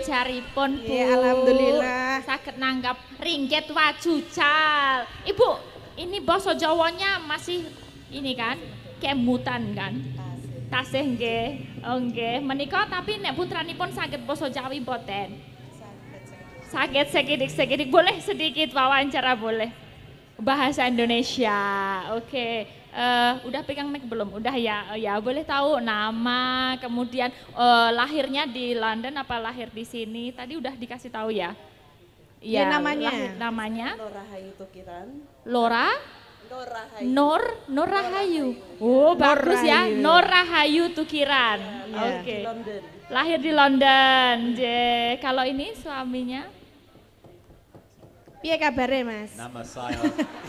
jaripun Bu. Alhamdulillah. Saged nanggap ringgit wajucal. Ibu, ini basa Jawanya masih ini kan? Kemutan kan? Tasih nggih. Oh nggih. Menika tapi nek putranipun saged basa Jawi mboten? Saged sekidik-sekidik. Boleh sedikit wawancara boleh? Bahasa Indonesia. Oke. Udah pegang mic belum? Udah ya. Ya, boleh tahu nama, kemudian lahirnya di London apa lahir di sini? Tadi udah dikasih tahu ya? Iya, namanya. Namanya? Nur Rahayu Tukiran. Lora? Nur Rahayu. Nur Rahayu. Oh, bagus ya. Nur Rahayu Tukiran. Ya, Oke. di London. Lahir di London. Kalau ini suaminya? Piye kabare, Mas? Nama saya.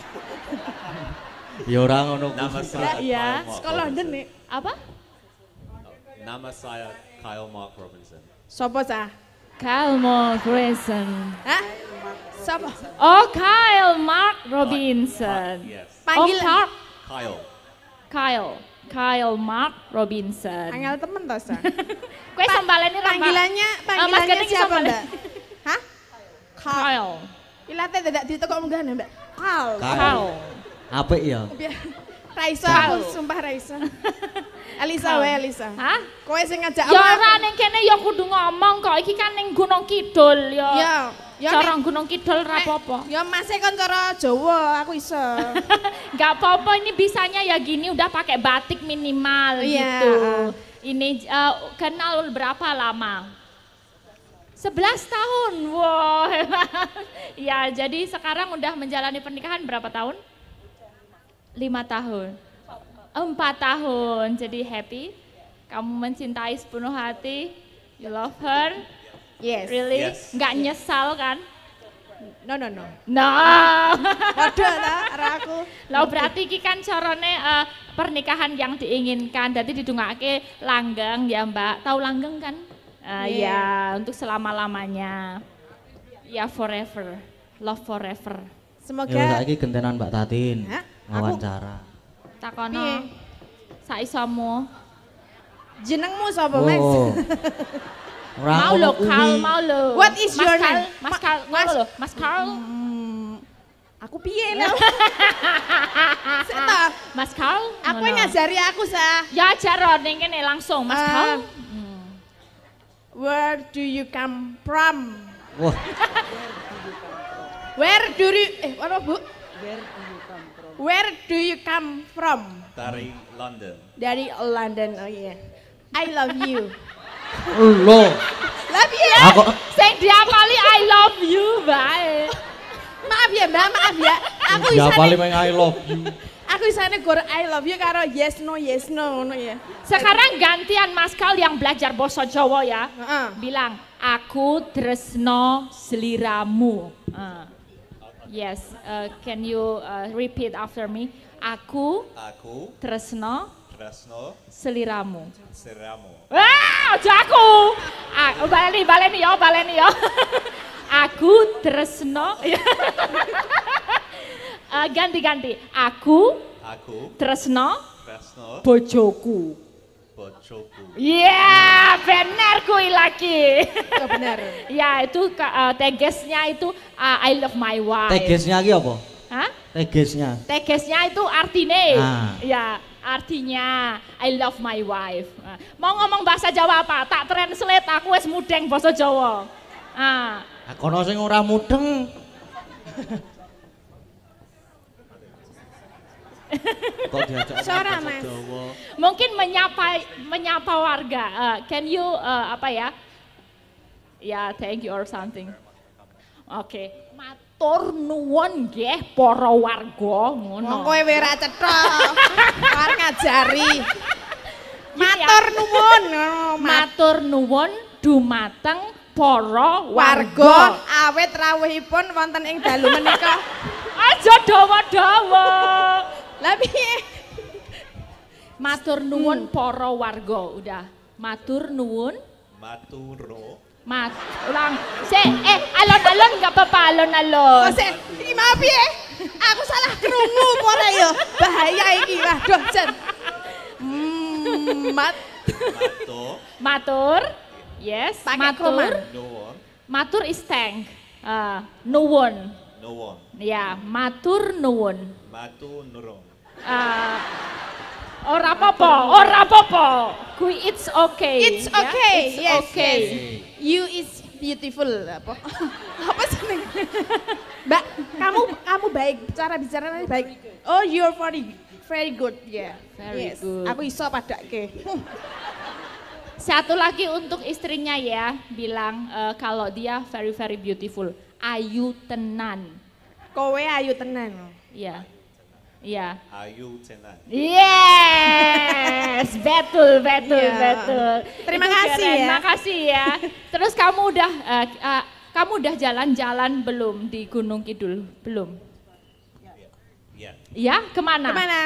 Ya ora ngono Nama saya Ya. Kyle Mark Sekolah London Robinson. nih. Apa? Nama saya Kyle Mark Robinson. Sopo sah? Kyle Mark Robinson. Hah? Sopo? Oh, Kyle Mark Robinson. Yes. Panggil Oh, Kyle. Kyle Mark Robinson. angel temen to, Sah? Kue sambaleni Panggilannya Mas Gading siapa, sambal. Mbak? Hah? Kyle. Ilate tidak ditekok munggah Mbak. Kal. Kyle. Apik ya. Raisa, Kal. aku sumpah Raisa. Elisa wae Elisa. Hah? Kowe sing ngajak Ya aku. ora ning kene ya kudu ngomong kok. Iki kan ning Gunung Kidul ya. Ya Cara nek- Gunung Kidul ra apa-apa. Ya masih kan cara Jawa, aku iso. Enggak apa-apa, ini bisanya ya gini udah pakai batik minimal Iya. gitu. Ini kenal berapa lama? 11 tahun. Wow, hebat. Ya, jadi sekarang udah menjalani pernikahan berapa tahun? 5 tahun. 4 tahun. Jadi happy. Kamu mencintai sepenuh hati. You love her. Yes. Really? Yes. Nggak nyesal kan? No. No. Waduh lah, arah aku. Lah berarti iki kan carane pernikahan yang diinginkan. Dadi didungake langgeng ya, Mbak. Tahu langgeng kan? Ya, untuk selama-lamanya. Ya forever. Love forever. Ya Semoga saiki gentenan Mbak Tatin. Hah? Wawancara. Takono. Piye? Saisomu. jenengmu sapa, Mas? Oh. Ora Mau ngono lo, Kal, kuwi. mau lo. What is Mas your Kal, name? Mas Kal, ngono lo, Mas Kal. Aku piye lho? Seta, Mas Kal. aku ngono. ngajari aku sah. Ya ajar ning kene langsung, Mas Kal. Where do you come from? Wah, Where do you apa Bu? Where do you come from? Where do you come from? Dari London. Dari London. Oh iya. I love you. lho. Love you. Aku Sing diapali I love you bae. Maaf ya, Mbak, maaf ya. Aku ya paling isane main I love you. aku isane gor I love you karo yes no ngono ya. Sekarang gantian Mas Kal yang belajar basa Jawa ya. Heeh. Bilang aku tresno sliramu. Yes, can you repeat after me? Aku Aku tresno Tresno sliramu. Seramu. Aja aku. Baleni ya. Aku tresno. Ganti. Aku Aku tresno Tresno bojoku. Bojoku. Iya, benar kuwi lagi. Oh, benar. Ya, itu tegesnya itu I love my wife. Tegesnya iki apa? Hah? Tegesnya. Tegesnya itu artinya. Ah. Ya, artinya I love my wife. Mau ngomong bahasa Jawa apa? Tak translate aku wis mudeng bahasa Jawa. Kono sing ora mudeng. Kok diajak Sora, bahasa Mas. Jawa? Mungkin menyapa warga. Can you apa ya? Ya, thank you or something. Oke. Matur nuwun nggih para warga Wong ngono. kowe ora cetha. Arep ngajari. Gini ya. Matur nuwun. Matur nuwun dumateng para Warga warga. awet rawuhipun wonten ing dalu menika. Aja dawa-dawa. Lah piye? Matur nuwun para warga. Udah. Matur nuwun. Maturo. Ulang. Alon-alon enggak apa-apa, alon-alon. Oh, sik, iki mau piye? Aku salah krungu apa ora ya? Bahaya iki. Waduh, Jen. Mato. Matur Yes. Pakai kroman. No one. Matur is thank. Nuwun. No one. Ya, matur nuwun. Matu nurung. Ora apa-apa. Kui it's okay. It's ya. okay. It's Yes, okay. yes. You is beautiful. Apa? Apa sih? Mbak, kamu baik, cara bicaranya baik. Oh, you're very good. Yeah. Very Yes. good. Aku iso padake. Satu lagi untuk istrinya ya, bilang kalau dia very very beautiful. Ayu tenan. Kowe ayu tenan. Iya. Iya. Ayu tenan. Yes, betul. Iya. Terima Itu kasih keren, ya. Makasih ya. Terus kamu udah jalan-jalan belum di Gunung Kidul? Belum? Ya. Ya, kemana? Kemana?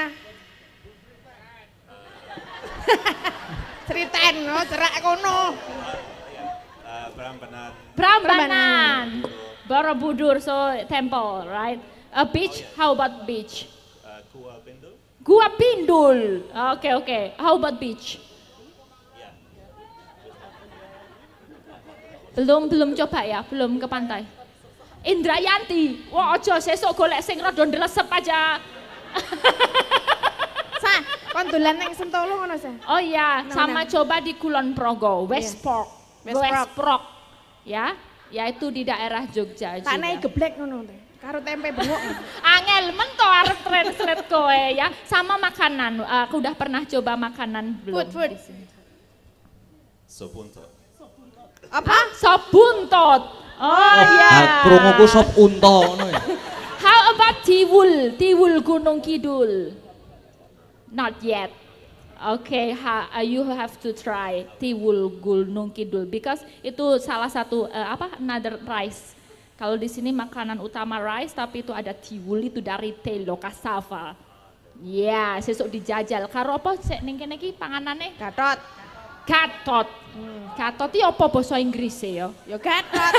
Ceritain, cerak kono. Prambanan. Prambanan. Borobudur, so temple, right? A beach, how about beach? Gua Bendul. Gua Pindul. Oke. How about beach? Belum coba ya, belum ke pantai. Indrayanti. Wah, ojo sesuk golek sing rada ndelesep aja. Kon dolan nang Sentolo ngono, Sa? Oh iya, sama coba di Kulon Progo, West Yes. Fork. West Fork. Ya, yaitu di daerah Jogja juga. Tanai geblek ngono teh. Karo tempe bengok. Angel mento arep translate kowe ya. Sama makanan, aku udah pernah coba makanan belum? Food. di sini. Sopunto. Apa? Sop buntot. Oh iya. Krunguku sop unta ngono ya. How about Tiwul Gunung Kidul? Not yet. Okay, you have to try Tiwul Gunung Kidul because itu salah satu another rice. Kalau di sini makanan utama rice, tapi itu ada tiwul itu dari telo cassava. Ya, sesuk dijajal. Karo apa sik ning kene iki panganane? Gatot. Gatot. Gatot iki apa basa Inggris ya? Ya gatot.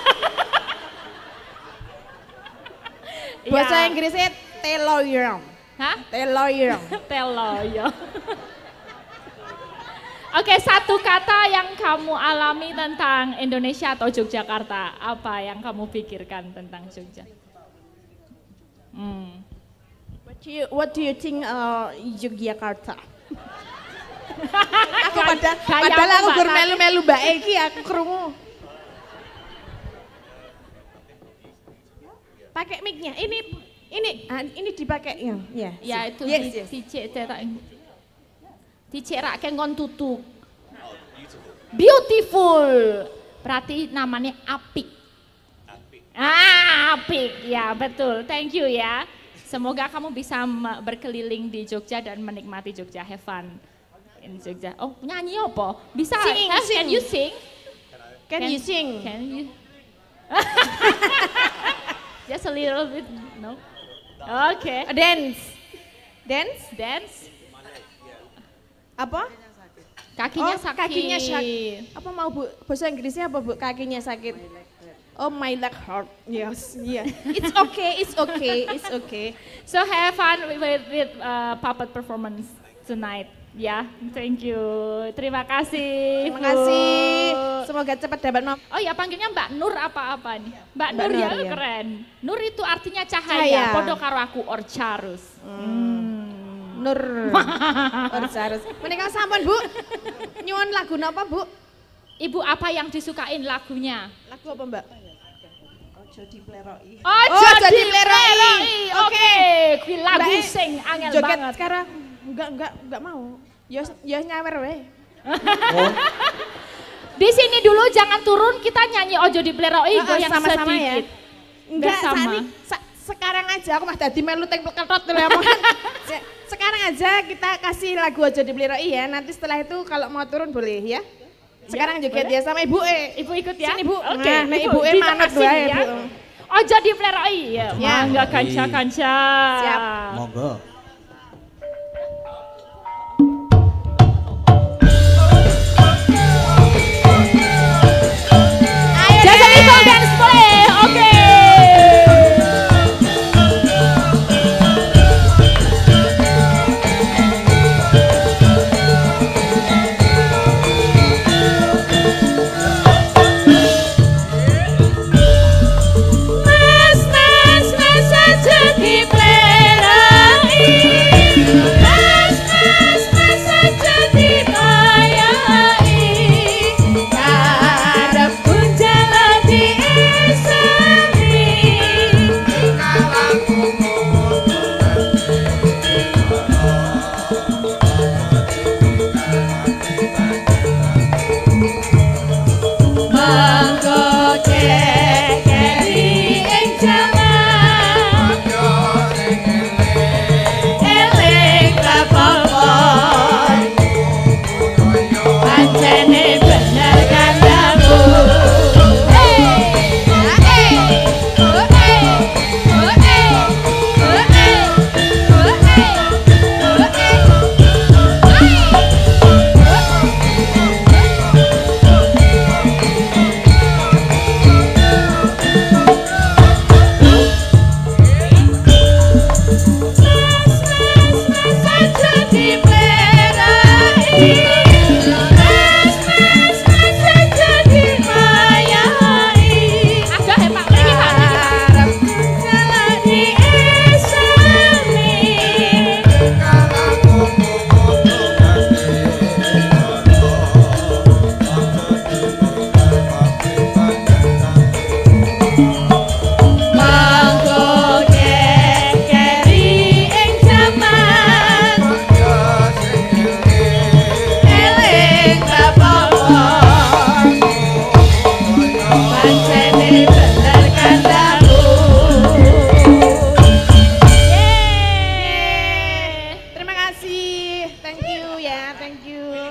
Ya. Bahasa Inggrisnya teloyong. Hah? Teloyong. Telo ya. Oke, satu kata yang kamu alami tentang Indonesia atau Yogyakarta, apa yang kamu pikirkan tentang Jogja? What do you think Yogyakarta? Aku Gayamu, padahal aku Mbak gur Tati. melu-melu mbak Eki aku krungu. Pakai mic-nya. Ini dipakai ya. Ya itu Yes. dicerake ngon tutuk. Oh, beautiful. Beautiful. Berarti namanya apik. Apik. Apik. Ya, betul. Thank you ya. Semoga kamu bisa berkeliling di Jogja dan menikmati Jogja. Have fun in Jogja. Oh, nyanyi apa? Bisa? Sing, sing. Can you sing? Can you sing? Can you? Just a little bit. No. Okay. Dance. Dance. Apa? Kakinya Oh, sakit. kakinya sakit. Apa mau Bu? Bahasa Inggrisnya apa Bu? Kakinya sakit. Oh, my leg hurt. Yes, yeah. It's okay. So have fun with puppet performance tonight. Ya, thank you. Terima kasih. Terima Bu. kasih. Semoga cepat dapat Oh ya, panggilnya Mbak Nur apa nih? Mbak Nur Nur, ya, ya. keren. Nur itu artinya cahaya. Cahaya. Podo karo aku Orcharus. Nur. Harus. Menika sampun Bu. Nyuwun lagu napa Bu? Ibu apa yang disukain lagunya? Lagu apa Mbak? Ojo dipleroi. Oh, jadi Pleroi. Oke, kuwi lagu Mbak, sing angel Joget banget. sekarang enggak mau. Ya nyawer wae. Oh, Di sini dulu jangan turun, kita nyanyi Ojo Dipleroi goyang sama-sama ya. sedikit. Enggak, Bersama. sekarang aja aku mah dadi melu teng pleketot Sekarang aja kita kasih lagu Ojo Dipleroi ya. Nanti setelah itu kalau mau turun boleh ya. Sekarang joget boleh. ya sama Ibu Ibu ikut ya? Sini, Bu. Oke, Nah, Ibu kita manut kasih wae, ya. Bu. Ojo Dipleroi ya. Ya. Mangga kanca-kanca. Siap. monggo. Just a little dance boleh. Oke.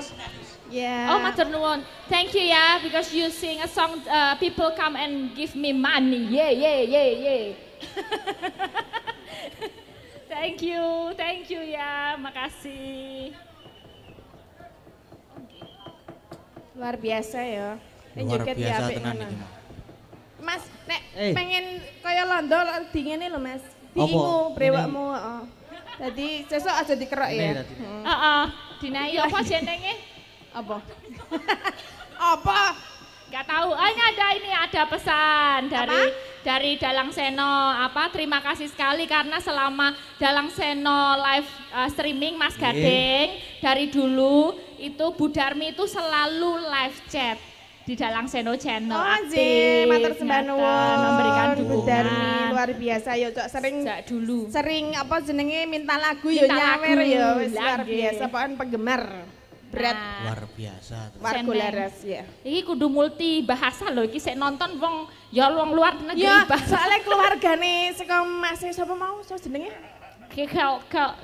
Ya. Oh, matur nuwun. Thank you ya, because you sing a song, people come and give me money. Yeah. Thank you ya, makasih. Luar biasa ya. Luar Joget biasa apik tenan ngono. iki, Mas. Mas, nek pengen kaya londo dingene lho Mas. Apa? Diingu brewokmu, heeh. Dadi sesuk aja dikerok ya. Ini tadi. Heeh, dinai apa jenenge? Apa? Apa? Gak tahu. Ini ada pesan dari Dalang Seno. Terima kasih sekali karena selama Dalang Seno live streaming Mas Gading dari dulu itu Bu Darmi itu selalu live chat di Dalang Seno channel. Aktif, matur sembah nuwun. Memberikan Bu dukungan. Darmi luar biasa ya, Cok. Sejak dulu. Sering apa jenenge minta lagu ya Minta nyawer lagu, ya, wis luar lagi. biasa pokoke penggemar. Berat Nah, Luar biasa. warga seneng. laras ya. Iki kudu multi bahasa loh, iki sik nonton wong ya wong luar negeri Ya, bahasa. soalnya keluargane saka Mas sapa mau so jenenge? Kau.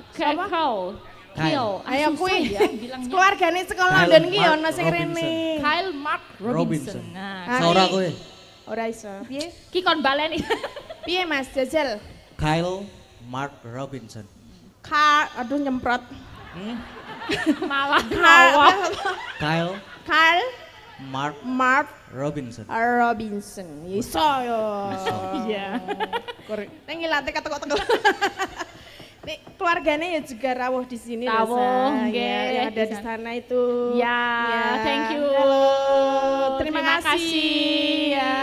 Ayo kuwi ya bilangnya. keluargane saka Kyle London ki Mark ono sing Robinson. rene. Kyle Mark Robinson. Robinson. Nah, Ah, Saura iki. kowe. Ora iso. Piye? ki kon baleni. Piye Mas Jajal? Kyle Mark Robinson. Aduh nyemprot. Malah ngawak. Kyle Carl Mark Mark Robinson. Robinson. Iso yo. Iya. Nang ngilate ketok-ketok. Nih keluarganya ya juga rawuh di sini loh, Rawuh, Sa. nggih, Ya, yang ada di di sana. sana itu. Ya, thank you. Halo, terima Terima kasih. kasih. Ya.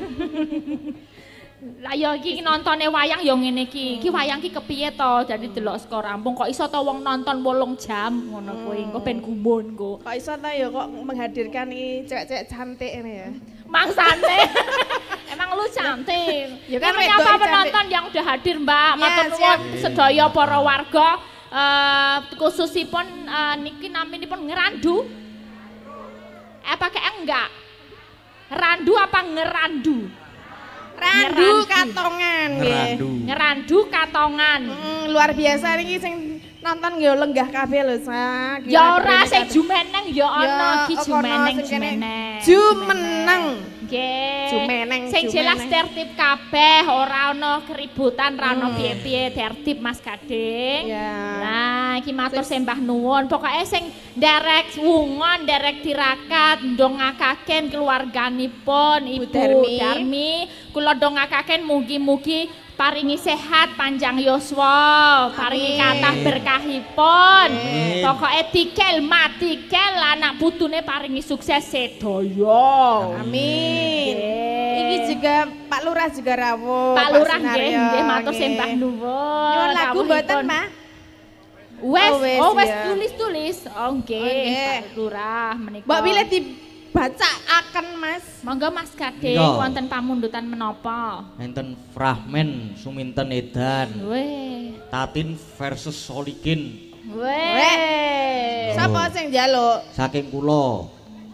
Lah ya iki nontone wayang ya ngene iki. Iki wayang ki kepiye to? Dadi delok saka rampung kok iso to wong nonton 8 jam ngono kuwi. Engko ben gumun kok. Kok iso ta ya kok menghadirkan nih cewek-cewek cantik ini ya. Mangsane. Emang lu cantik. Ya kan Ini menyapa wedok penonton yang udah hadir, Mbak. Matur Yes, nuwun yes. sedaya para warga khususipun niki naminipun ngerandu. Pakai enggak? Randu apa ngerandu? Randu Ngerandu. katongan nggih. Ngerandu. Ngerandu katongan. Luar biasa niki sing nonton nggih lenggah kabeh lho, Sa. Ki Ya ora hadirnya sing kabeh. jumeneng ya ana ki ono jumeneng sing kene. jumeneng. Jumeneng. Nggih. Jumeneng, Sing jelas jumeneng. tertib kabeh, ora ana keributan, ora ana Hmm. piye-piye, tertib Mas Gading. Ya. Nah, iki matur sembah nuwun. Pokoke sing nderek wungon, nderek tirakat, ndongakaken keluarganipun Ibu Darmi. Darmi. Kula ndongakaken mugi-mugi paringi sehat panjang yuswa, paringi Amin. kathah berkahipun. Amin. Pokoke tikel matikel anak putune paringi sukses sedaya. Amin. Nggih. Iki juga Pak Lurah juga rawuh. Pak Lurah nggih, Sunaryo, nggih matur nggih. sembah nuwun. Nyuwun lagu Rawuhipun. mboten, Pak? Oh wes ya. tulis-tulis. Oh nggih, nggih. Pak Lurah menika. Mbak Bila dibacaaken, Mas. Monggo Mas Gading Iya. wonten pamundutan menapa? Enten Fragmen Suminten Edan. Weh. Tatin versus Solikin. Weh. Sapa sing njaluk? Saking kula.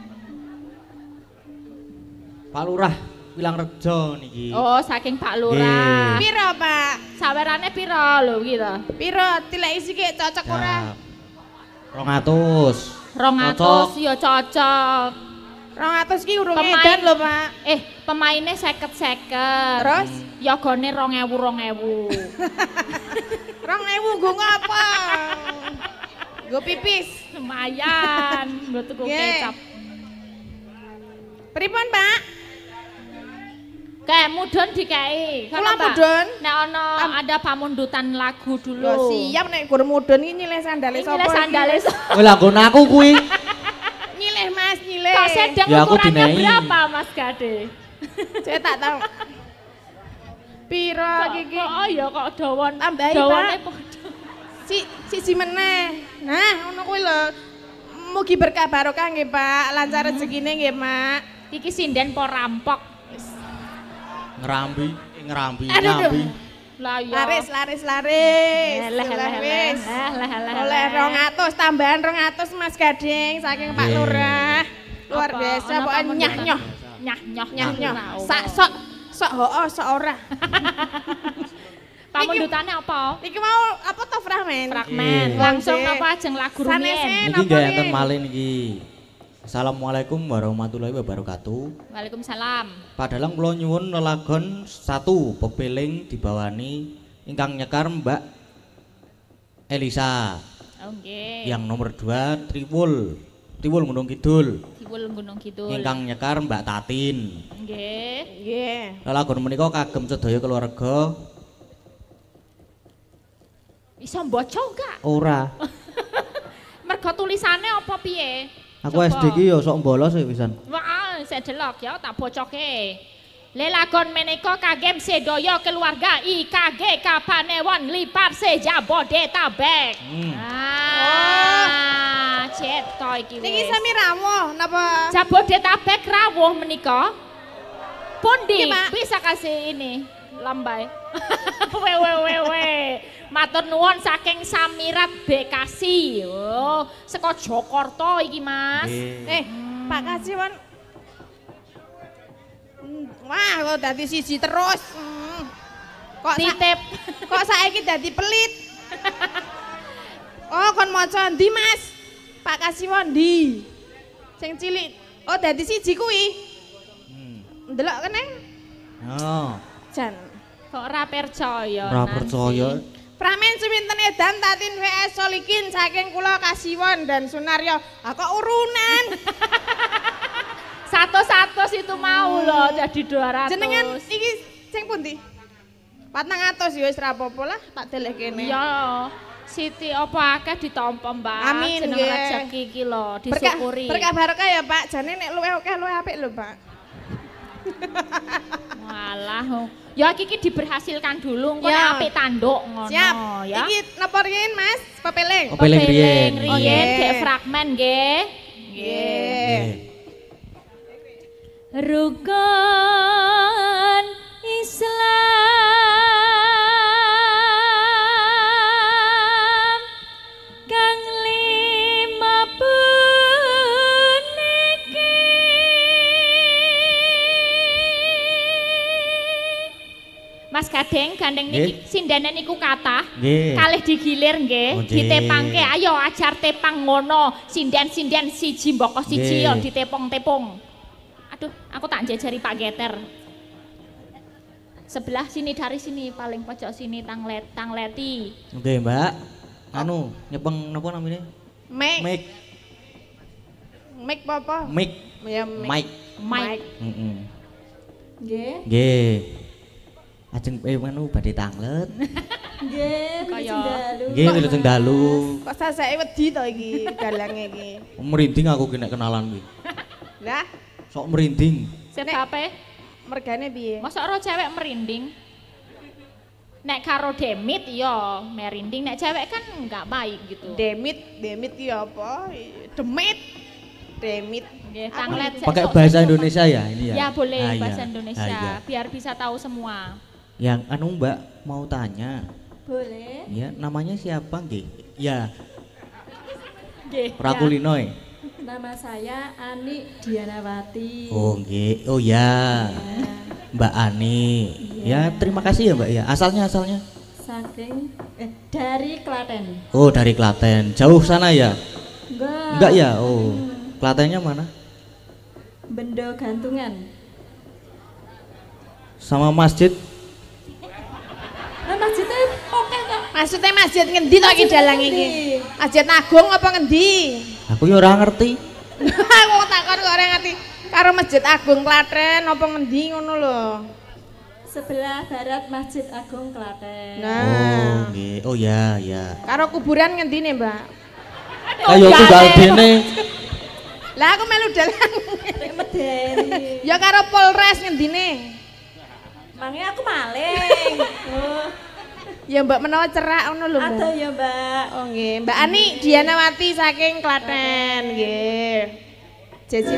Pak Lurah Wilang Rejo niki. Oh, saking Pak Lurah. Nggih. Piro, Pak? Sawerane pira lho iki to? Piro tileki sithik cocok ora? Ya. 200. 200 ya cocok. 200 ki urung Pemain. edan lho, Pak. Pemainnya 50-50. Terus? Yogane 2000. 2000 nggo ngapa? Nggo pipis. Lumayan, nggo tuku Nggih. kecap. Pripun, Pak? Kayak mudun dikai. Kula mudhun? Nek ana ada pamundutan lagu dulu. Lho siap nek gur mudun iki nyilih sandale sapa? Ini iki? sandale. Kowe lah nggon aku kuwi. Nyilih, Mas, nyilih. Kok sedang Ya, aku ukurannya dinai. berapa Mas Gade? Saya tak tahu. Piro iki? Oh iya kok dawon. Tambahi, Dawane Pak. padha. Siji meneh. Nah, ngono kuwi lho. Mugi berkah barokah nggih, Pak. Lancar rezekine nggih, Mak. Iki sinden po rampok. Ngerambi, ngerambi, Aduh, nyambi. Lah iya. Laris. Leh. Oleh 200 tambahan 200 Mas Gading saking Pak Nggih. Lurah. Luar Apa? biasa Ana pokoknya pamundutan? nyah-nyoh. Nyah-nyoh. Nyah-nyoh. Nyah-nyoh. Sok hoo, sok ora. Pamundutane apa? Iki mau apa to fragmen? Fragmen. Iya. Langsung Oke. apa ajeng lagu Sanese. rumiyin. Niki Napa nggih nih? enten malih niki. Assalamualaikum warahmatullahi wabarakatuh. Waalaikumsalam. Padahal kula nyuwun lelagon 1 pepeling dibawani ingkang nyekar Mbak Elisa. Oh nggih. Yang nomor 2 Triwul Gunung Kidul. Kiwul Gunung Kidul. Ingkang nyekar Mbak Tatin. Nggih. Nggih. Lelagon menika kagem sedaya keluarga. Iso mbaca enggak? Ora. Mergo tulisane apa piye? Aku Coba. SD ki yo sok bolos ya pisan. Wah, saya delok ya tak bocoke. Lelagon menika kagem sedaya keluarga IKG Kapanewon Lipar Sejabodetabek. Ah, ceto iki Niki wis. sami rawuh napa? Jabodetabek rawuh menika. Pundi Iki, Pak. bisa kasih ini lambai. we. Matur nuwun saking Samirat Bekasi. Oh, saka Jakarta iki, Mas. Nggih. Pak Kasiwan. Wah, kok dadi siji terus. Kok Titip. kok saiki dadi pelit? Oh, kon maca ndi, Mas? Pak Kasiwan ndi? Sing cilik. Oh, dadi siji kuwi. Ndelok kene. Oh, Jan. Kok ora percaya. ora Nancy? percaya. Pramen suminten edan Tatin VS Solikin saking kula Kasiwon dan Sunaryo. Ah kok urunan? 100 itu mau loh jadi 200. Jenengan iki sing pundi? 400 ya wis ra apa-apa lah, tak deleh kene. Iya. Siti apa akeh ditampa, Mbak. Amin, Jeneng nggih. rezeki iki lho Berkah disyukuri. berkah barokah ya, Pak. Jane nek luwih akeh luwih apik lho, Pak. Walah. Ya iki diberhasilkan dulu engko Ya. nek apik tanduk ngono Siap. ya. Iki napa riyin, Mas? Pepeling. Pepeling riyen. Riyen Nggih. dek fragmen nggih. Nggih. Rukun Islam kang lima puniki Mas Gadeng gandeng niki Nggih. sindene niku kathah Nggih. kalih digilir nggih Oh, nggih. ditepangke ayo ajar tepang ngono sinden-sinden siji mboko siji yo Nggih. ditepong-tepong. Aduh, aku tak jajari Pak Geter. Sebelah sini dari sini paling pojok sini tangleti. Oke, Mbak. Anu, nyepeng napa namanya? Mik. Mic. Mik apa? Mic. Ya mik. Mic. Mike. Heeh. Nggih. Nggih. Ajeng anu badhe tanglet. Nggih, Kaya- Dalu. Nggih, wilujeng dalu. Kok sasake wedi to iki dalange iki. Merinding aku ki nek kenalan ki. Lah, Sok merinding. Sebabe, mergane piye? masa ora cewek merinding? Nek karo demit ya merinding, nek cewek kan enggak baik gitu. Demit ki apa? Demit. Demit. Nggih, tanglet. Pakai sok- bahasa sok- Indonesia ya ini ya? Ya boleh Ah, iya. bahasa Indonesia Ah, iya. biar bisa tahu semua. Yang anu Mbak mau tanya, Boleh. ya namanya siapa nggih? Ya, Nggih. Prakulinoy. Nama saya Ani Dianawati. Oh nggih, oh ya, Mbak Ani. Ya terima kasih ya Mbak ya. Asalnya Saking dari Klaten. Oh dari Klaten. Jauh sana ya? Enggak. Enggak ya? Oh, Klatennya mana? Bendo gantungan. Sama masjid? Nah, masjidnya oke kok. Maksudnya masjid ngendi to iki dalang iki? Ngendi? Masjid Agung apa ngendi? Aku ya ora ngerti. Aku takon kok ora ngerti. Karo Masjid Agung Klaten apa ngendi ngono lho. Sebelah barat Masjid Agung Klaten. Oh Nah, nggih. Oh ya, ya. karo kuburan ngendi nih, Mbak? Ayo tunggal dene. Lah aku melu dalang. Medeni. Ya karo Polres ngendine. Mangnya aku maling. Oh, Ya Mbak menawa cerak ngono lho, ada Mbak. ya, Mbak. Oh nggih, Mbak Ani Dianawati saking Klaten nggih. Jeje.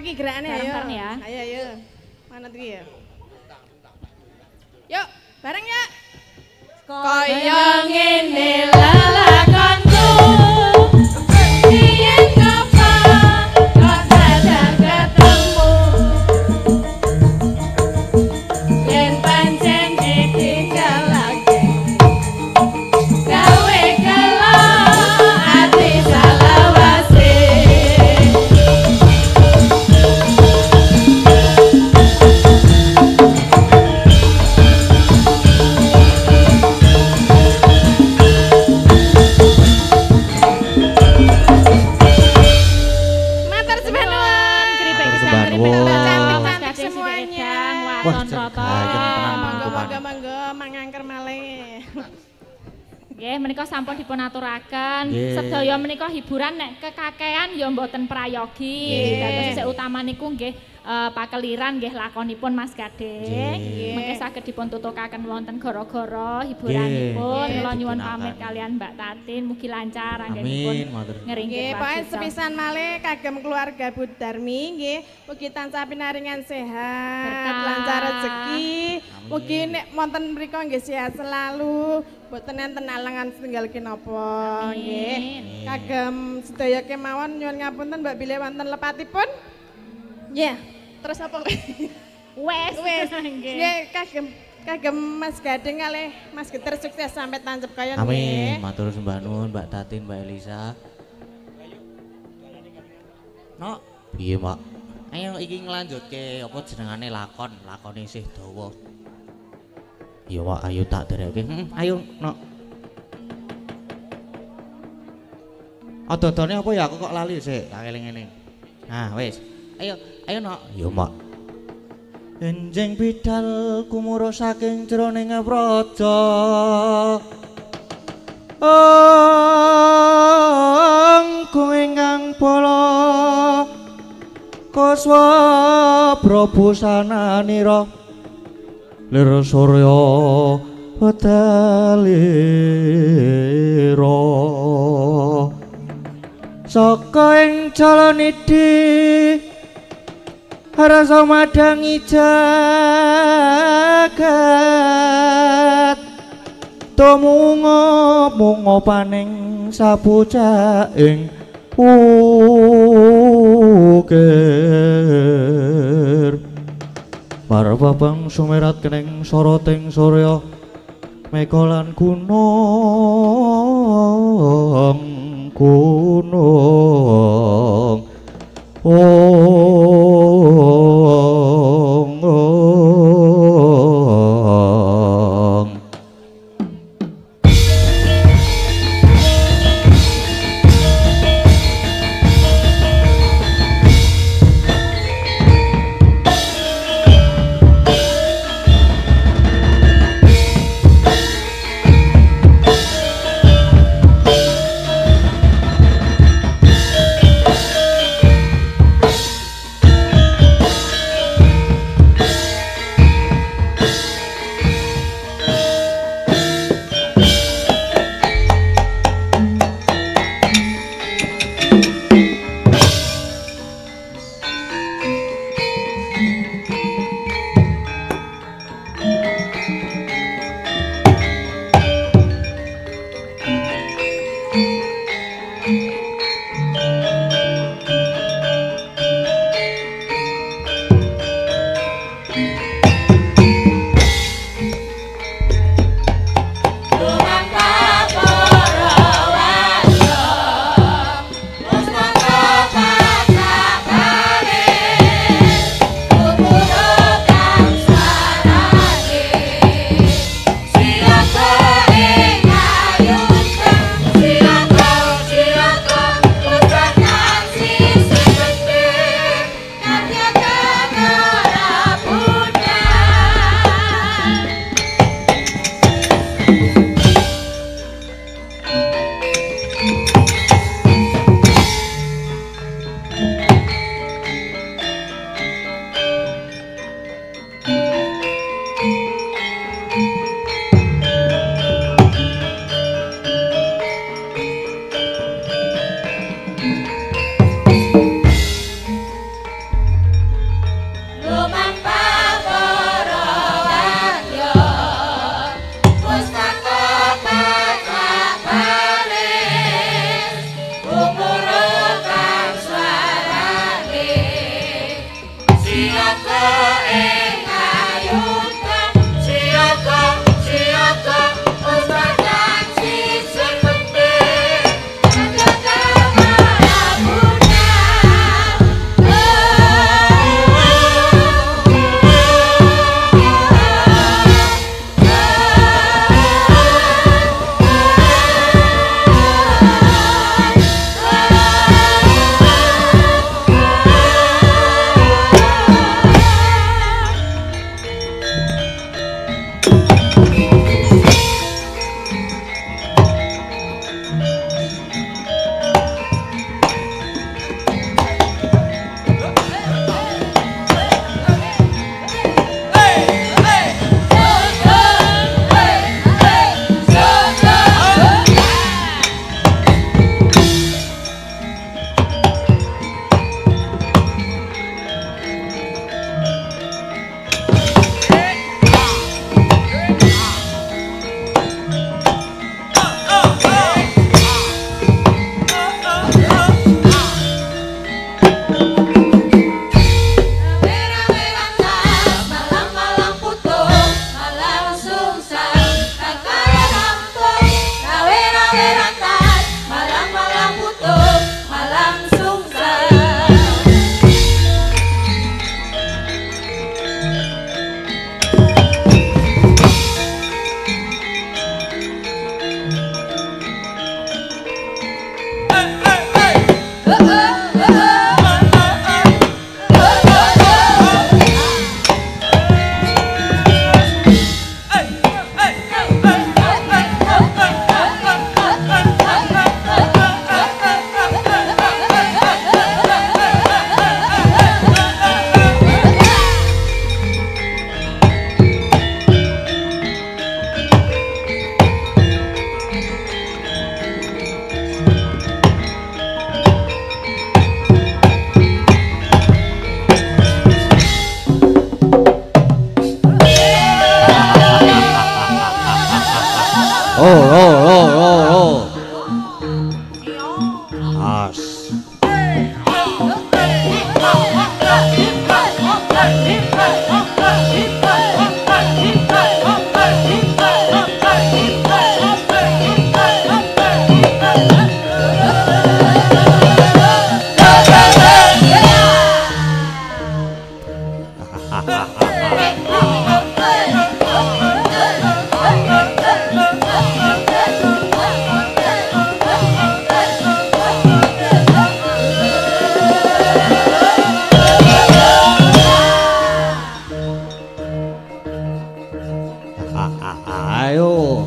ki gerakane ayo. Bareng-bareng ya. Ayo ayo. Mana iki ya? Yuk, bareng ya. Kaya ngene lelakonku. Yen ngapa kok sadar ketemu. Yen pancen ditinggal lagi. Gawe kelo ati salawase. Matur suwun nuwun. Keripik Matur pisang, suwun keripik nuwun. pisang. Cantik-cantik Mas Gading, semuanya. Sidek Edang, Wah, Waton Roto. cegah, tenan. Monggo mangangker malih. Nggih, menika sampun dipun aturaken. Nggih. Sedaya menika hiburan nek kekakean ya mboten prayogi. Nggih. Dados sing utama niku nggih pakeliran nggih lakonipun Mas Gading. Nggih. Mengke saged dipun tutukaken wonten gara-gara hiburanipun. Nggih. Kula nyuwun Dipinaken. pamit kalian Mbak Tatin, mugi lancar anggenipun Amin, matur. ngeringkit Nggih, pokoke wajuda. sepisan malih kagem keluarga Budarmi nggih, mugi tansah pinaringan sehat, Berkah. lancar rezeki. Amin. Mugi nek wonten mriku nggih sehat selalu, mboten enten alangan setunggal kinapa Amin. nggih. Kagem sedaya kemawon nyuwun ngapunten Mbak bilih wonten lepatipun. Nggih, terus apa? Wes. Wis. Nggih. Nggih, kagem Mas Gading kalih Mas Geter sukses sampai tancep kaya Amin, nggih. matur sembah nuwun Mbak Tatin, Mbak Elisa. No, piye, Mbak? Ayo iki nglanjutke apa jenengane lakon isih dawa. Iya, Mbak, ayo tak dereke. Ayo, no. Dodone apa ya aku kok lali sik, tak eling-eling. Nah, wis. Ayo, no. Iya, Mbak. Enjing bidal kumuro saking jroning praja. Angkung ingkang bala kaswa prabusananira lir surya wetalira saka ing calanidi rasa madangi jagat tumungo paning sapucaing ukir marababang sumerat kening soroting surya mega lan gunung As. Ayo.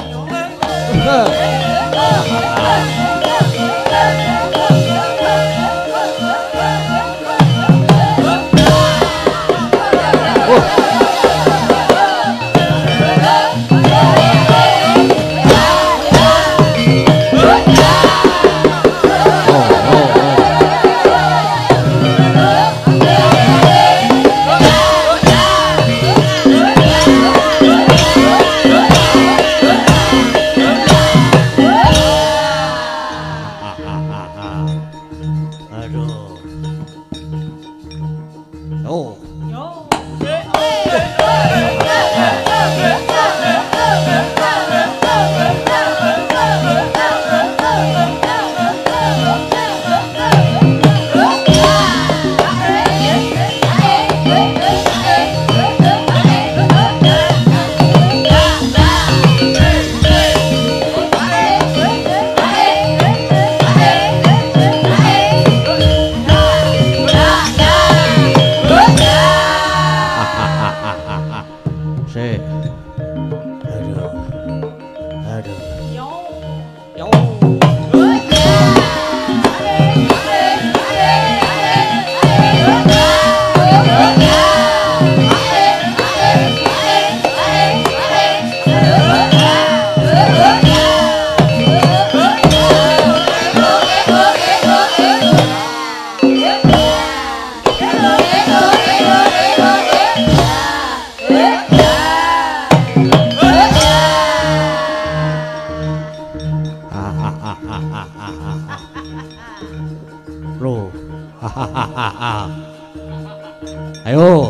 Loh. Ayo.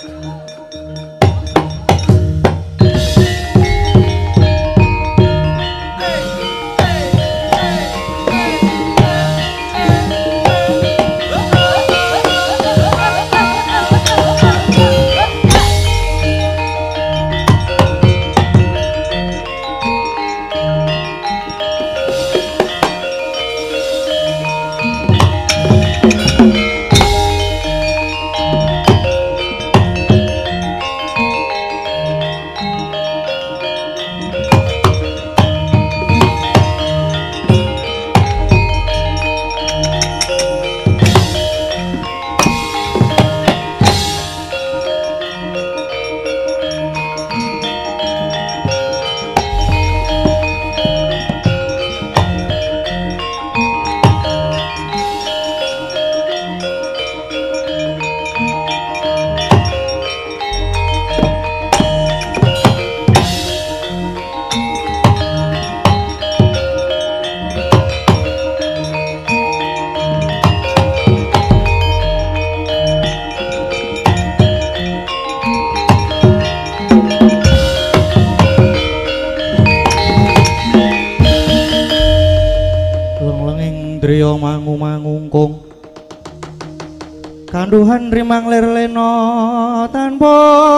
Driya mangu-mangungkung kanduhan rimang lir lena tanpa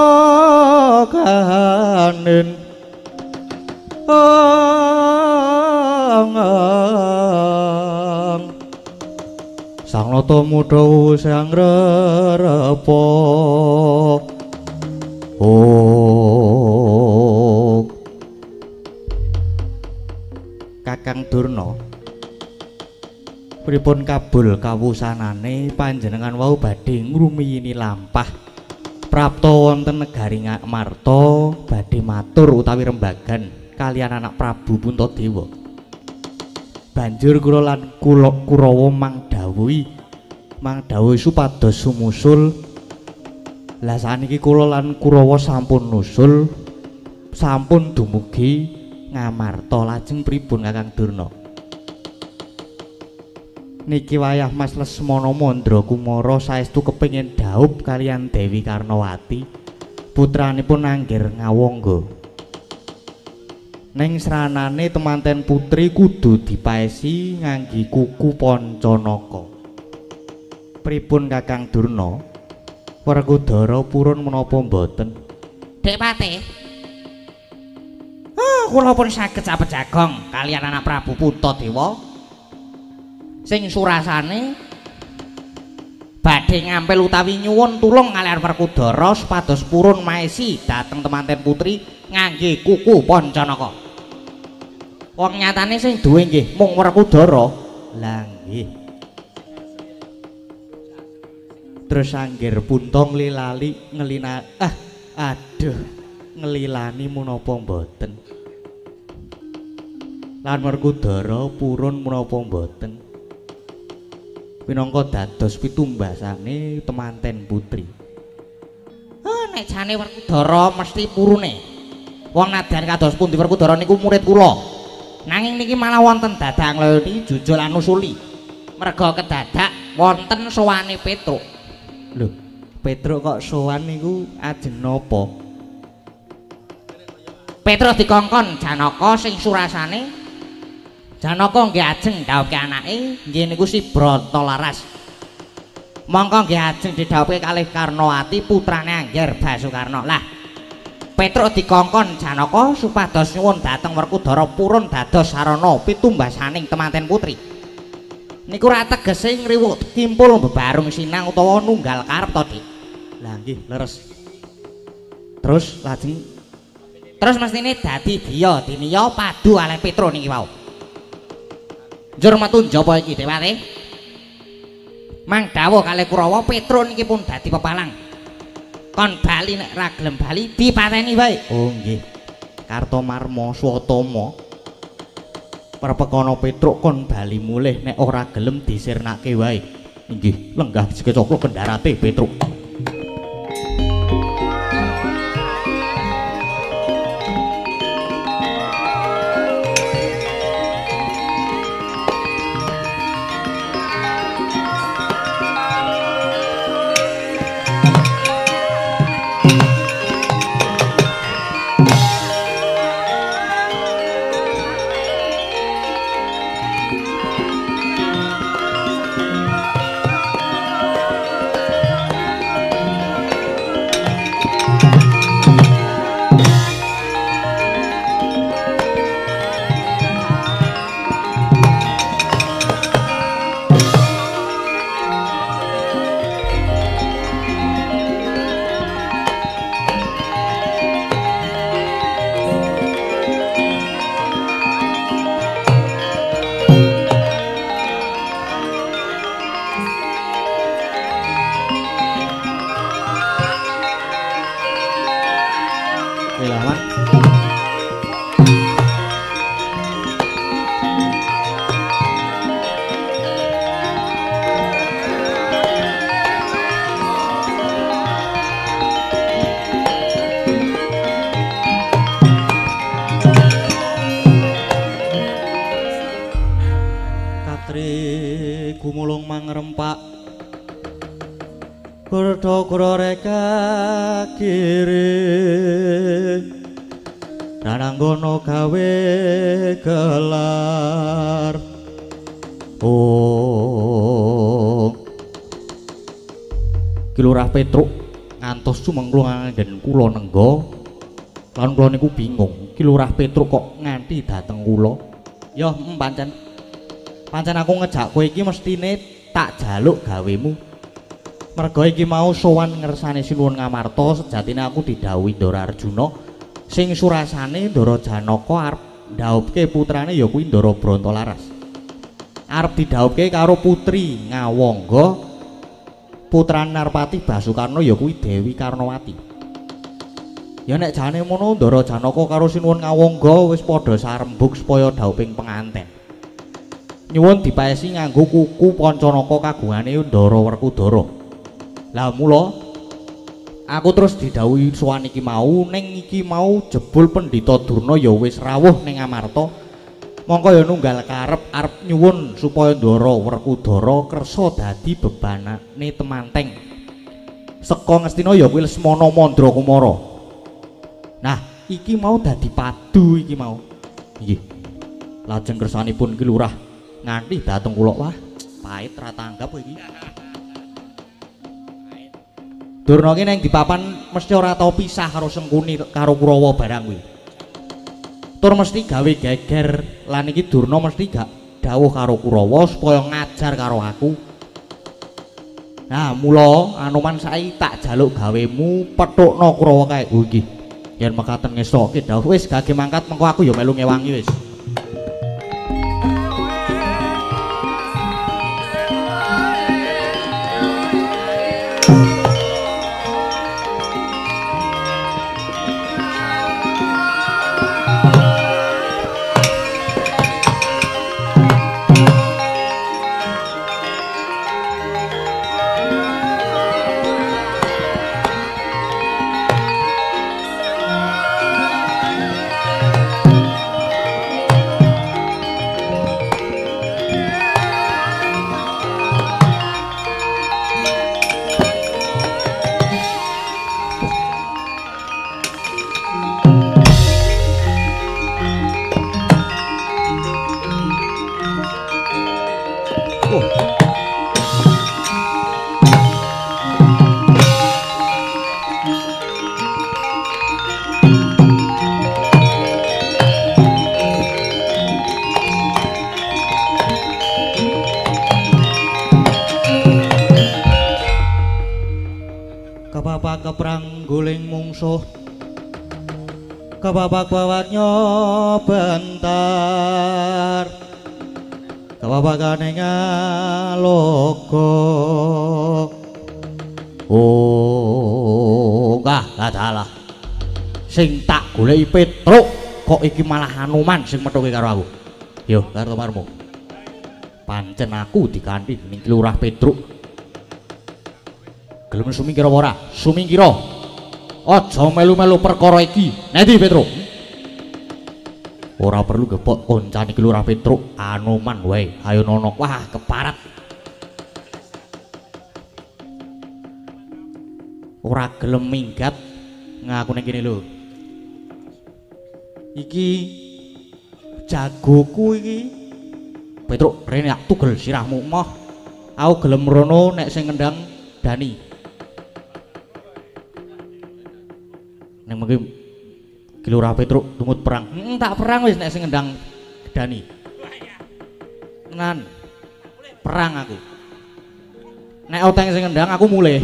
kahanen sang nata muda sang rerepa Kakang Durna pripun kabul kawusanane panjenengan wau badhe ngrumiyini lampah prapta wonten negari Ngamarta badhe matur utawi rembagan kaliyan anak Prabu Puntadewa. Banjur kula lan Kurawa mangdhawuhi supados sumusul. Lah saniki kula lan Kurawa sampun nusul sampun dumugi Ngamarta, lajeng pripun Kakang Durna? Niki wayah Mas Lesmana Mandra Kumara saestu kepengin dhaup kaliyan Dewi Karnawati, putranipun Anggir Ngawangga. Ning sranane temanten putri kudu dipaesi ngangge kuku Pancanaka. Pripun Kakang Durna? Werkudara purun menapa mboten? Dek Patih. Kula pun saged sapet jagong kaliyan anak Prabu Puntadewa. Sing surasane badhe ngampil utawi nyuwun tulung kaliyan Werkudara supados purun maesi dhateng temanten putri ngangge kuku Pancanaka. Wong nyatane sing duwe nggih mung Werkudara. Lah nggih. Terus Anggir Punta nglilali ngelilani menapa mboten? Lan Werkudara purun menapa mboten? Pinangka dados pitumbasane temanten putri. Nek jane Werkudara mesti purune. Wong nadan kados pundi Werkudara niku murid kula. Nanging niki malah wonten dadak ngleni jujul anusuli. Merga kedadak wonten sowane Petruk. Lho, Petruk kok sowan niku ajeng napa? Petruk dikongkon Janaka sing surasane Janaka nggih ajeng ndhawuhke anake nggih niku si Brantalaras. Mongko nggih ajeng didhawuhke kalih Karnawati putrane Anggir Basukarna. Lah Petruk dikongkon Janaka supados nyuwun dhateng Werkudara purun dados sarana pitumbasaning temanten putri. Niku ra tegese ngriwuk kimpul bebarung sinang utawa nunggal karep to, Dik. Lah nggih, leres. Terus mestine dadi diya diniya padu kalih Petruk niki wau. Njur metu njaba iki Dek Patih. Mang dawuh kalih Kurawa Petruk niki pun dadi pepalang. Kon bali nek ra gelem bali dipateni wae. Oh nggih. Kartomarma Swatama. Perpekana Petruk kon bali mulih nek ora gelem disirnake wae. Inggih, lenggah sekecoklo kendarate Petruk. Gumulung mangrempak Kurda reka kiri Rananggono gawe gelar Oh Kilurah Petruk ngantos sumengklung nganggen kula nenggo lan kula niku bingung Kilurah Petruk kok nganti dateng kula ya pancen aku ngejak kowe iki mestine tak jaluk gawemu. Merga iki mau sowan ngersane Sinuwun Ngamarta sejatine aku didhawuhi Ndara Arjuna sing surasane Ndara Janaka arep ndhawuhke putrane ya kuwi Ndara Brantalaras. Arep didhawuhke karo putri Ngawangga putrane Narpati Basukarna ya kuwi Dewi Karnawati. Ya nek jane mono Ndara Janaka karo Sinuwun Ngawangga wis padha sarembug supaya dhawuhing penganten. Nyuwun dipaesi nganggo kuku Pancanaka kagungane Ndara Werkudara. Lah mula aku terus didhawuhi sowan iki mau ning iki mau jebul Pendhita Durna ya wis rawuh ning Amarta. Mongko ya nunggal karep arep nyuwun supaya Ndara Werkudara kersa dadi bebanane temanteng. Seka Ngastina ya kuwi Lesmana Mandrakumara. Nah, iki mau dadi padu iki mau. Nggih. Lajeng kersanipun ki lurah nganti dateng kula wah pait ra tanggap iki. Durna ki ning dipapan mesti ora tau pisah karo Sengkuni karo Kurawa barang kuwi. Tur mesti gawe geger lan iki Durna mesti gak dawuh karo Kurawa supaya ngajar karo aku. Nah, mula Anoman saiki tak jaluk gawemu pethukna Kurawa kae. Oh nggih. Yen mekaten ngestoke dawuh wis gage mangkat mengko aku ya melu ngewangi wis. Keprangguling mungsuh kebabak bawatnya bentar kebabakane ngalogo oh gak dalah sing tak goleki Petruk kok iki malah Hanuman sing methuke karo aku yo karo marmu pancen aku dikanthi dening Lurah Petruk. Gelem sumingkira ora? Sumingkira. Aja melu-melu perkara iki. Nendi Petruk? Ora perlu gepok koncane iki Lurah Petruk, Anoman wae. Ayo nono. Wah, keparat. Ora gelem minggat ngaku ning kene lho. Iki jagoku iki. Petruk, rene tak tugel sirahmu moh. Aku gelem rono nek sing ngendang Dani. Neng mungkin Lurah Petruk tumut perang. Tak perang wis nek sing ngendang Dani. Tenan. Perang aku. Nek oteng sing ngendang aku mulih.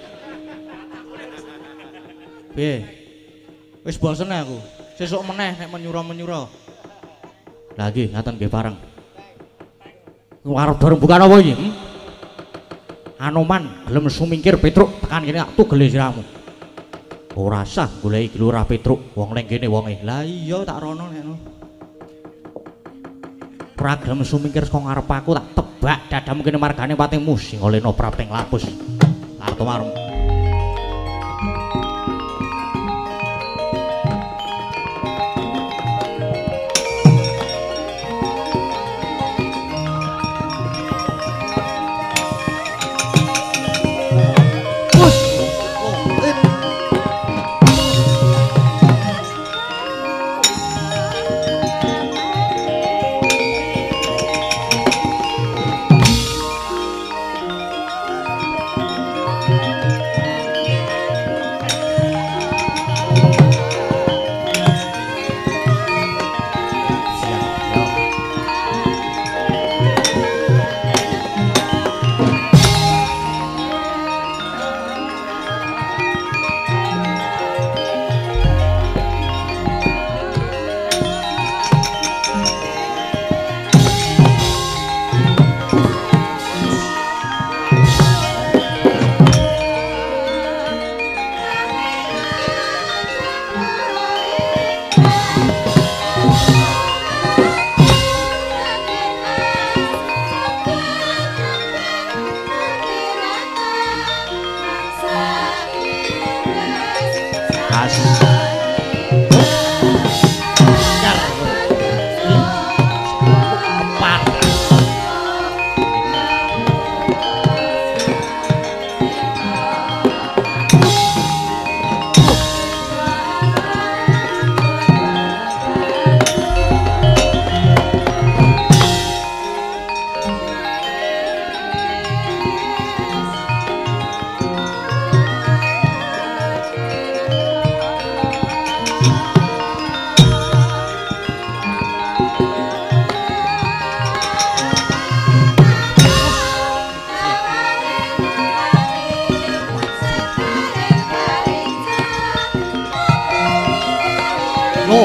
Piye? Wis bosen aku. Sesuk meneh nek menyura-menyura. Lagi ngaten nggih bareng. Arep dorong bukan apa iki? Anoman gelem sumingkir Petruk tekan kene tak tugel sirahmu. Ora sah goleki Lurah Petruk wong ning kene wonge. Lah iya tak rono nek ngono. Ora gelem sumingkir saka ngarep aku tak tebak dadamu kene margane patimu sing olehno prapting lapus. Arto marum. Oh.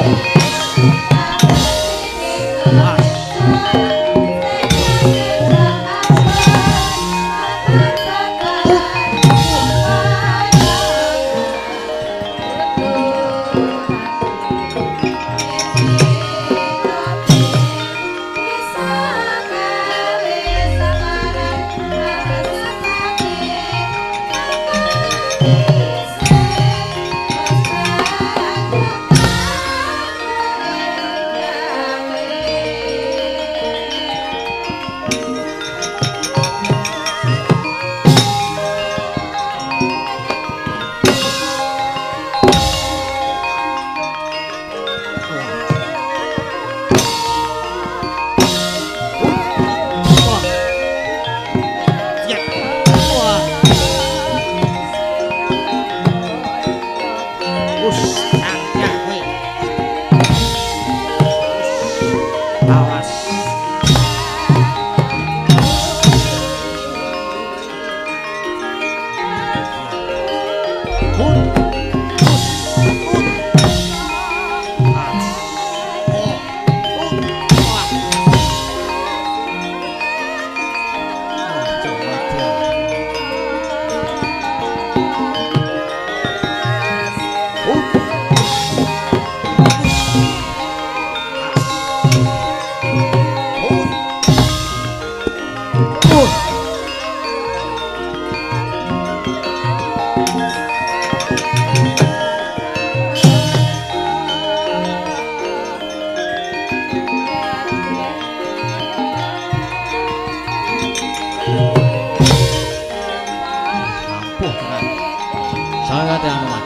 Sangat yang amat.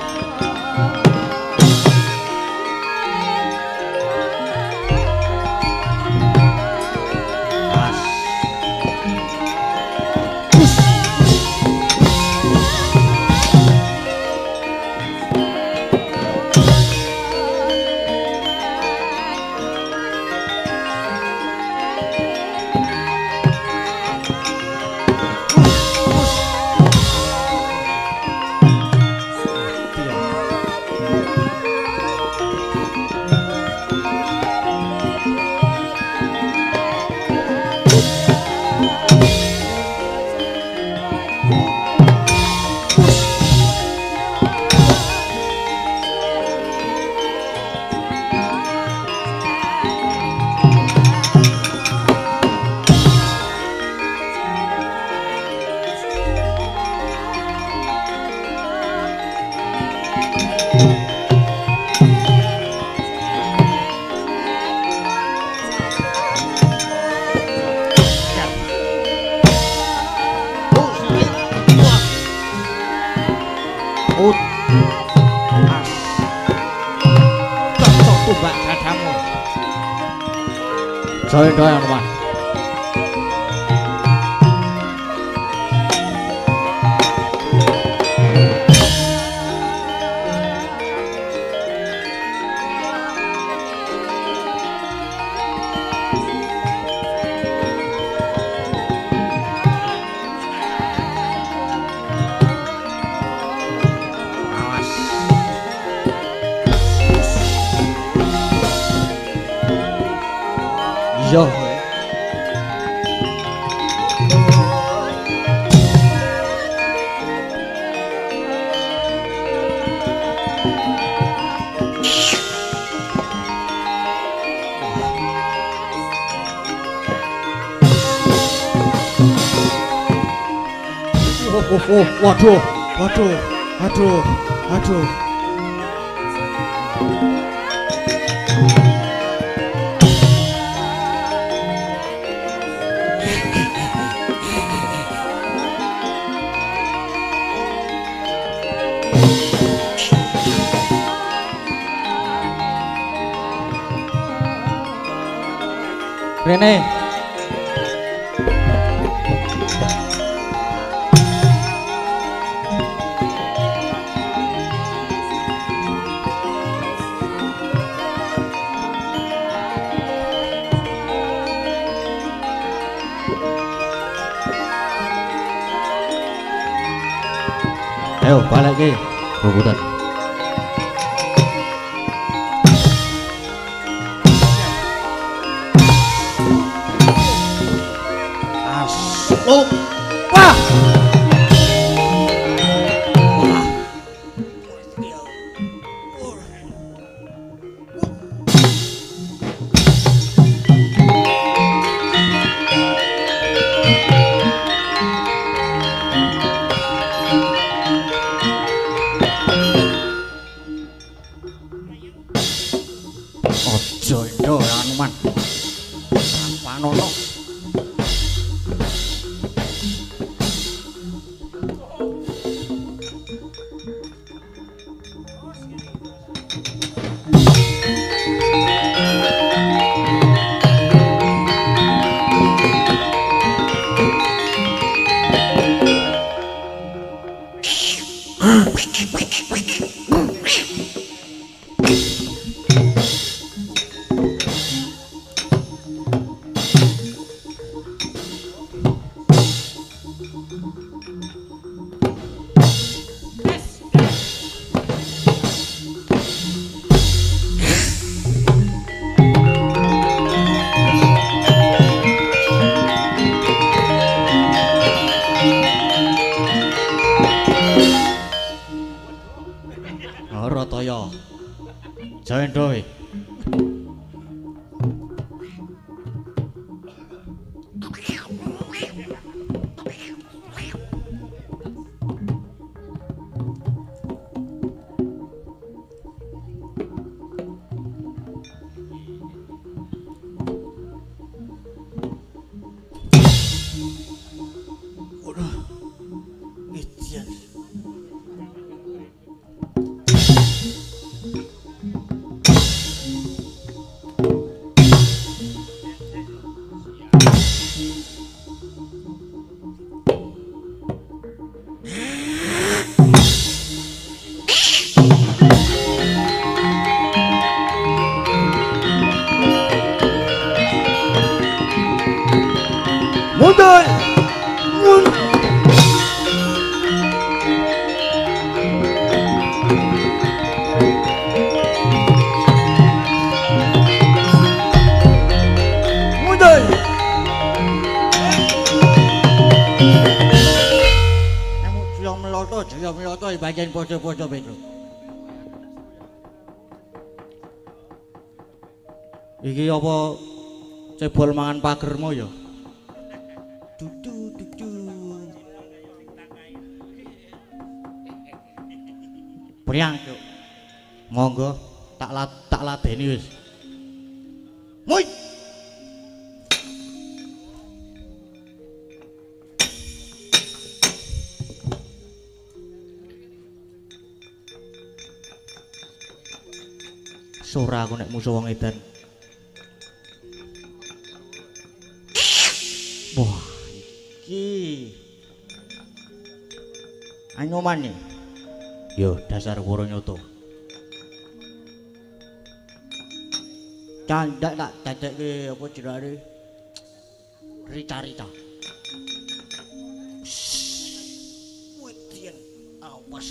Saya doyan teman. Yo. Waduh, waduh, aduh, aduh. Rene. Ayo balik ke rebutan. Oh. Wah. Ojo Indo Anuman. Panono. Rataya. Jendroe. Waduh. Ijian. Mundur. Mundur. Kamu jaya meloto di bagian podo-podo betul. Iki apa cebol mangan pagermu ya? Dudu dudu. Priang, Cuk. Monggo tak ladeni wis. Woi. Sora aku nek musuh wong edan. Wah, iki Anoman nih. Yo, dasar Woronyoto. Candak tak dadekke apa jenenge? Rita-rita. Wedian awas.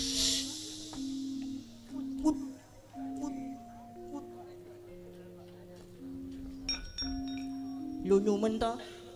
Lunyu mentah.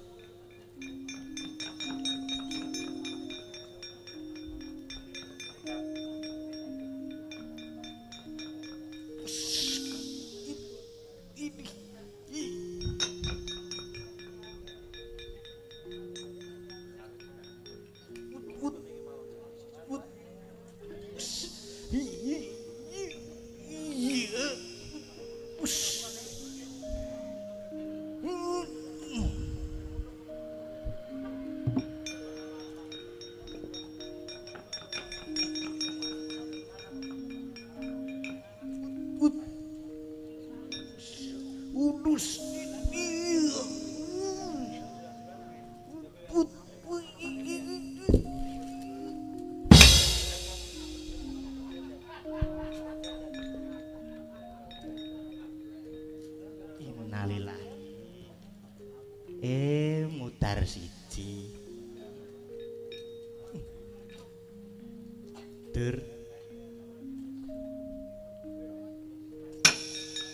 Mutar siji. Dur.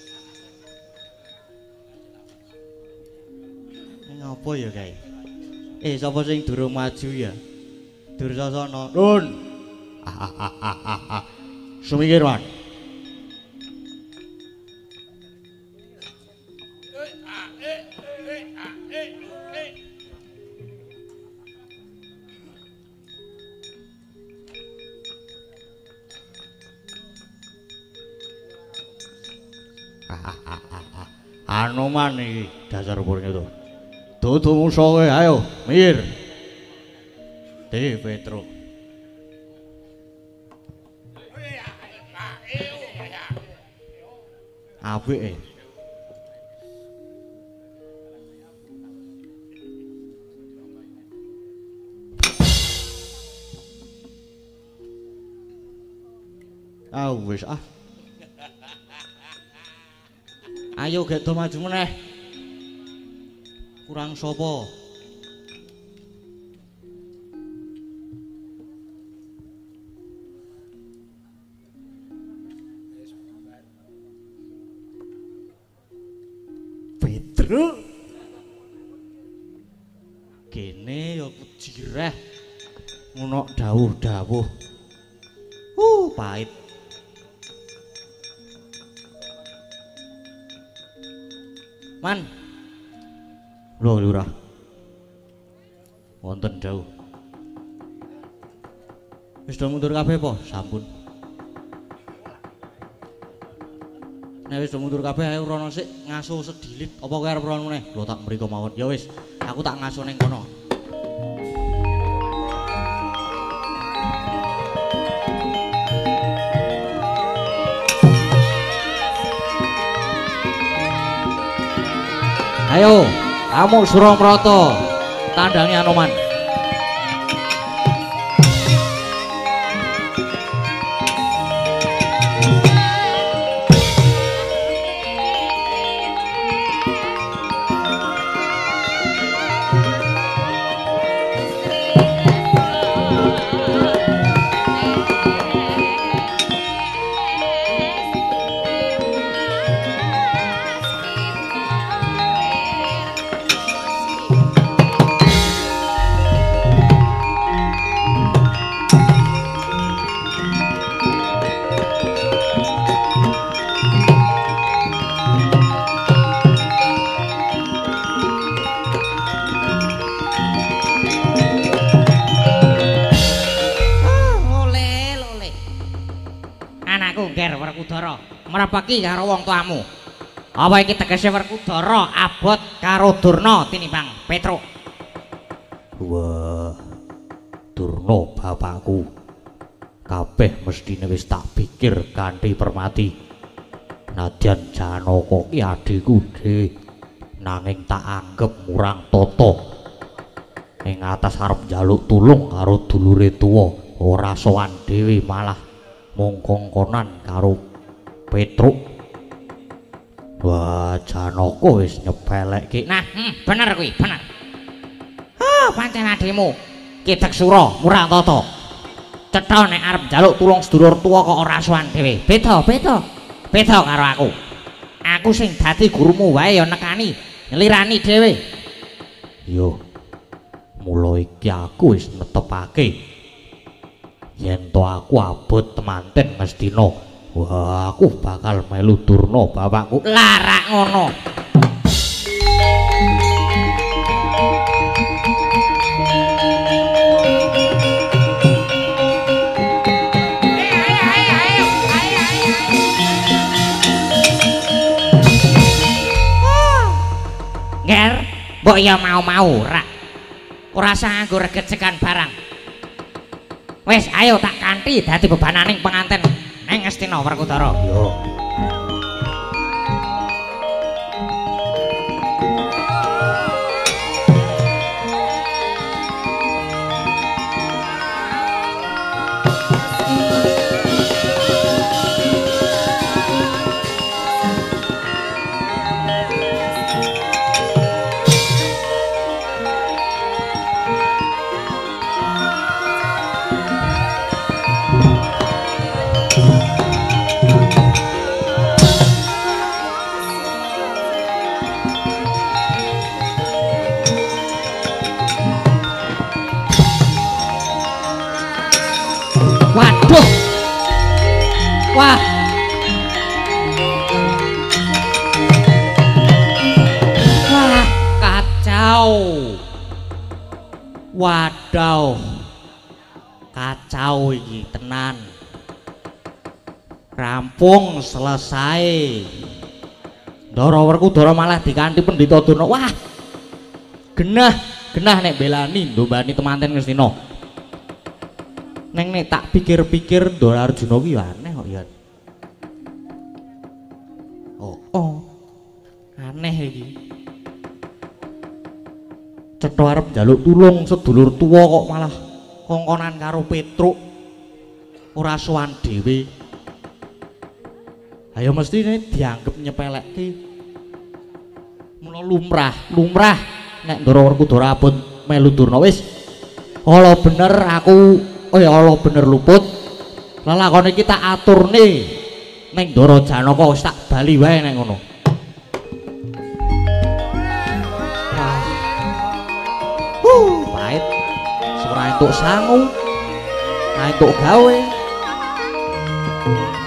Ngopo ya, Kae? Sapa sing durung maju ya? Dursasana. Nun. Sumikir, Man. Anu man iki dasar purnya tuh. Dudu musuhe ayo, mir. Petro. Apike. Wis ah. Ayo gek do maju meneh. Kurang sapa? Pedro. Kene ya kejireh. Ngono dawuh-dawuh. Pahit. Man. Lho Lurah. Wonten jauh. Wis do mundur kabeh apa? Sampun. Nek wis do mundur kabeh ayo rono sik ngaso sedilit apa kowe arep rono meneh? Lho tak mriko mawon. Ya wis, aku tak ngaso ning kono. Ayo, kamu Suramrata, tandangi Anoman. Merapaki karo wong tuamu. Apa iki tegese Werkudara abot karo Durna tinimbang Petro? Wah, Durna bapakku. Kabeh mestine wis tak pikir kanthi permati. Nadyan Janaka ki adhiku dhewe, nanging tak anggep murang tata. Ing atas arep njaluk tulung karo dulure tuwa, ora sowan dhewe malah mung kongkonan karo Petro. Wah, Janaka wis nyepelekke. Nah, bener kuwi, bener. Pancen adhimu Ki Deksura murang tata. Cetha nek arep njaluk tulung sedulur tuwa kok ora sowan dhewe. Beda karo aku. Aku sing dadi gurumu wae ya nekani, nglirani dhewe. Yo. Mula iki aku wis netepake yen to aku abot temanten mestina. Wah, aku bakal melu Durna bapakku. Larak ngono. Nger, mbok ya mau-mau rak. Ora usah nganggo regecekan barang. Wis, ayo tak kanthi dadi bebananing penganten. Neng Astina Werkudara. Yo. Wah. Wah, kacau. Wadaw. Kacau iki tenan. Rampung selesai. Ndara Werkudara malah dikanthi Pendhita Durna. Wah. Genah nek belani ndombani temanten Ngastina. Neng nek tak pikir-pikir Ndara Arjuna ki yo aneh kok ya. Oh. Aneh iki. Cetha arep njaluk tulung sedulur tuwa kok malah kongkonan karo Petruk. Ora sowan dhewe. Ayo mesti ini dianggap nyepelekke. Mula lumrah nek Ndara Werkudara abot melu Durna wis. Allah bener aku Allah bener luput. Lelakon iki tak aturne ning Ndara Janaka wis tak bali wae nek ngono. Pahit. Ora entuk sangu. Ora entuk gawe.